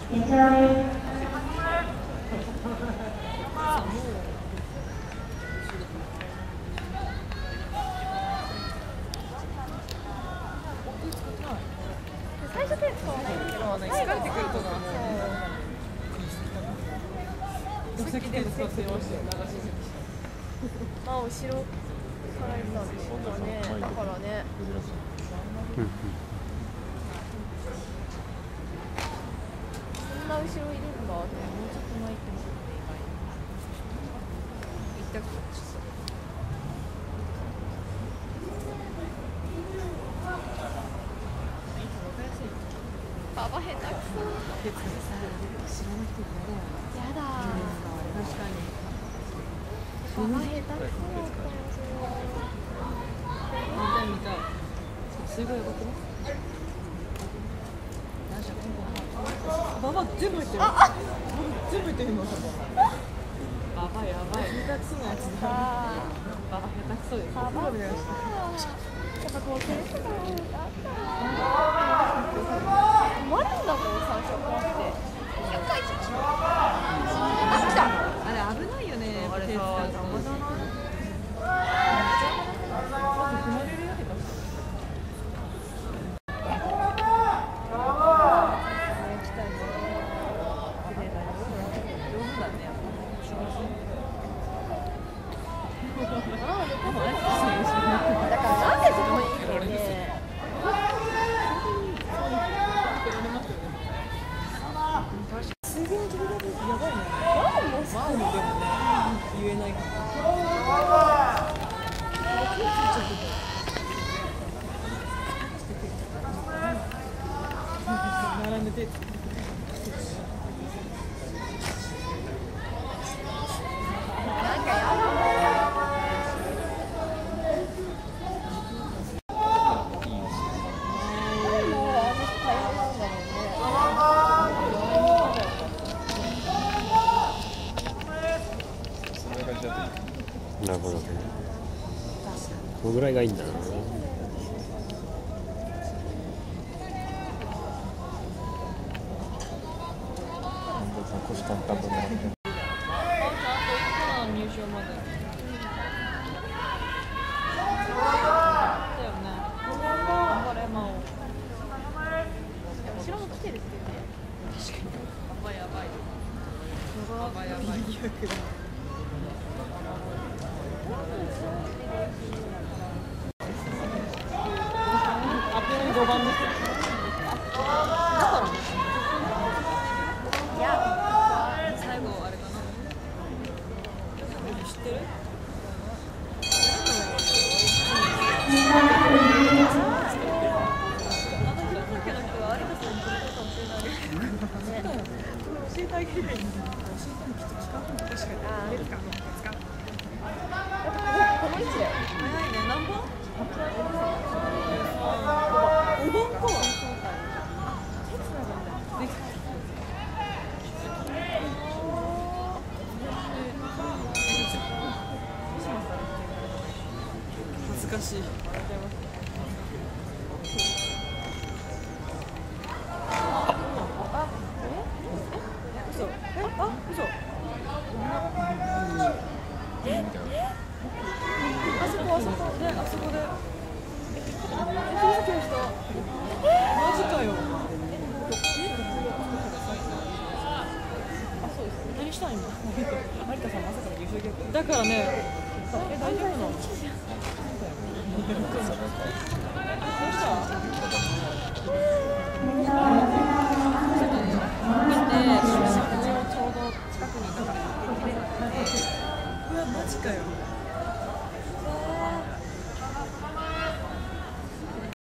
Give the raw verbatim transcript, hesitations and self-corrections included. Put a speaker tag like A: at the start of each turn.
A: 最初手使わないけど、疲れてくるともう先手使ってましたよ。まあ後ろから行ったんでしょうね。だからね。そんな後ろいるんだって、もうちょっと前行っても行ったくなっちゃった。ババ下手くそ。やだ。確かに。ババ下手くそだったよ。見たい見たい。すごいよくね。ババ全部入ってる。全部入ってるの。ババやばい。下手くそなやつだ。ババ下手くそです。ババやっぱこうテレビとかあったな。マリンだもん最初怖くて。ひゃっかいじゃん。あ来た。あれ危ないよね。あれさ邪魔じゃない。踏まれるやつだ。だからなんでそこにいるのね。すげえ飛び出てやばいね。マウンドでもね言えないから。並んでて。なんかやだ。
B: なるほどね。このぐらいがいいんだな。腰簡単となって。入賞まで。だよね。頑張れマオ。後ろも来てるってね。確かに。やばいやばい。やばいやばい。ごばんですよ。いや、最後あれかな。知ってる？教えてあげればいいんだ。教えてもきっと使うの確かに。ああ、使う。使う。この位置だよ。早いね。何本？お盆か。恥ずかしい。あ、え？嘘？え？あ、嘘。え？あそこあそこであそこで。マジかよ。何したん今。有田さんまさかの優勝逆。だからね。え大丈夫なの？どうした？ちょうど近くにいたから。うわマジかよ。